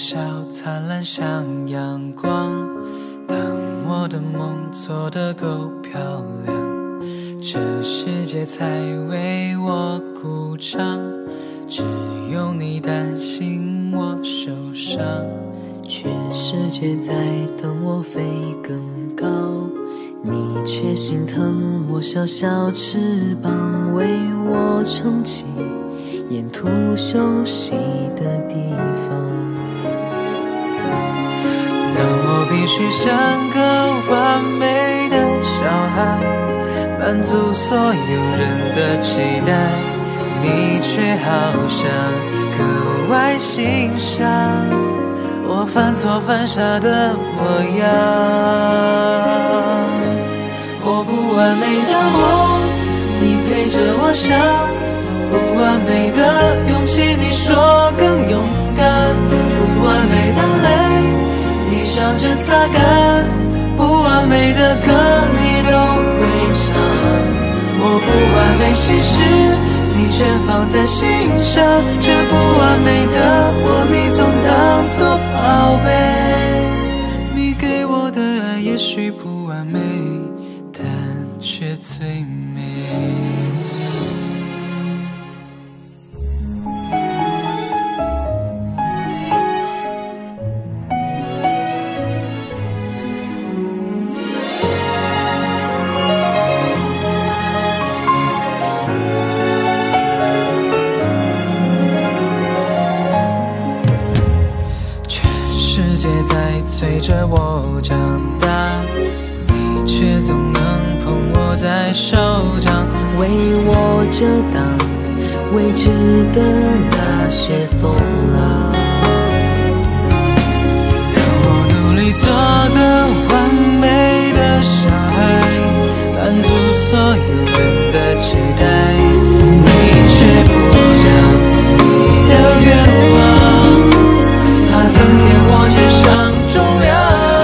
笑灿烂像阳光，当我的梦做得够漂亮，这世界才为我鼓掌。只有你担心我受伤， 全世界在等我飞更高，你却心疼我小小翅膀，为我撑起沿途休息的地方。 当我必须像个完美的小孩，满足所有人的期待，你却好像格外欣赏我犯错犯傻的模样。我不完美的梦，你陪着我想，不完美的勇气，你说更勇敢，不完美的泪，你笑着擦干，不完美的歌你都会唱。我不完美心事，你全放在心上，这不完美的我，你总当作宝贝。你给我的爱也许不完美，但却最美。世界在催着我长大，你却总能捧我在手掌， 为我遮挡未知的那些风浪。 当我努力做个完美的小孩，满足所有人的期待，你却不讲你的愿望，怕增添我肩上重量。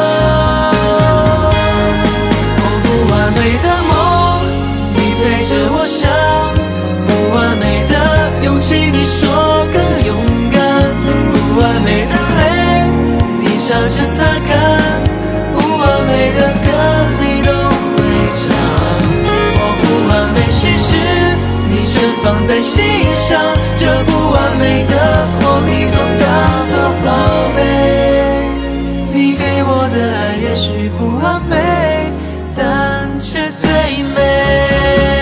我不完美的梦，你陪着我想，不完美的勇气，你说更勇敢，不完美的泪，你笑着擦干，不完美的歌你都会唱。我不完美心事，你全放在心上，这不完美的我，你总当作宝贝。你给我的爱也许不完美，但却最美。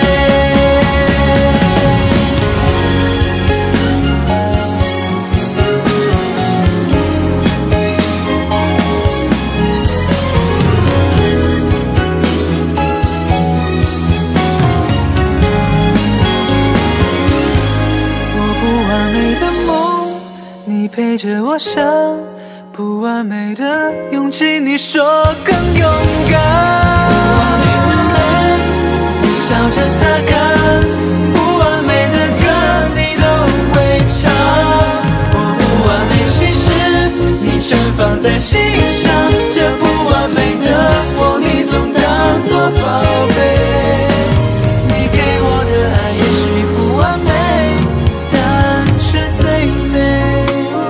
我不完美的梦，你陪着我想，不完美的勇气，你说更勇敢，不完美的泪，你笑着擦干，不完美的歌你都会唱。我不完美心事，你全放在心上，这不完美的我，你总当作宝贝。你给我的爱也许不完美，但却最美。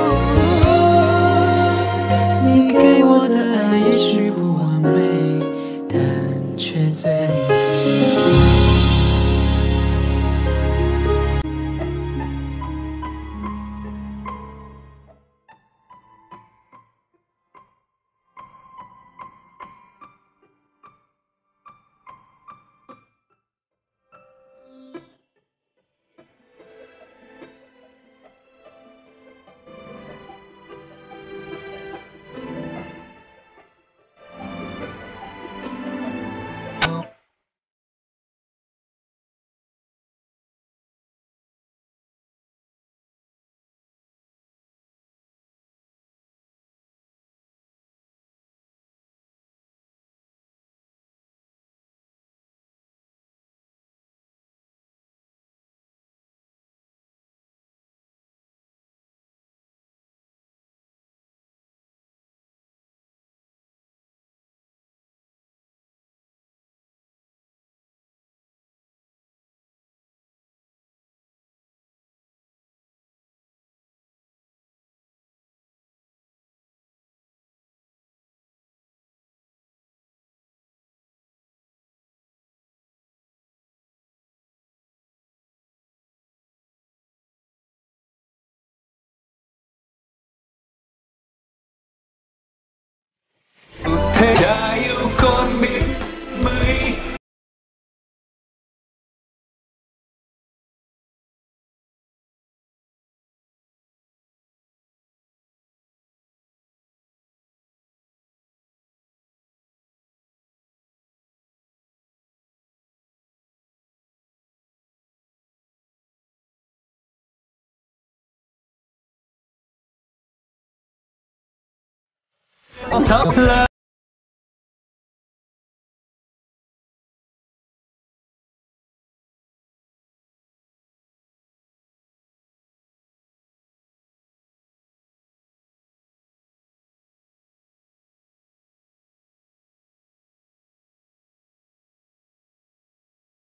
你给我的爱也许不完美，但却最美。 đã yêu con biết mấy. Thật là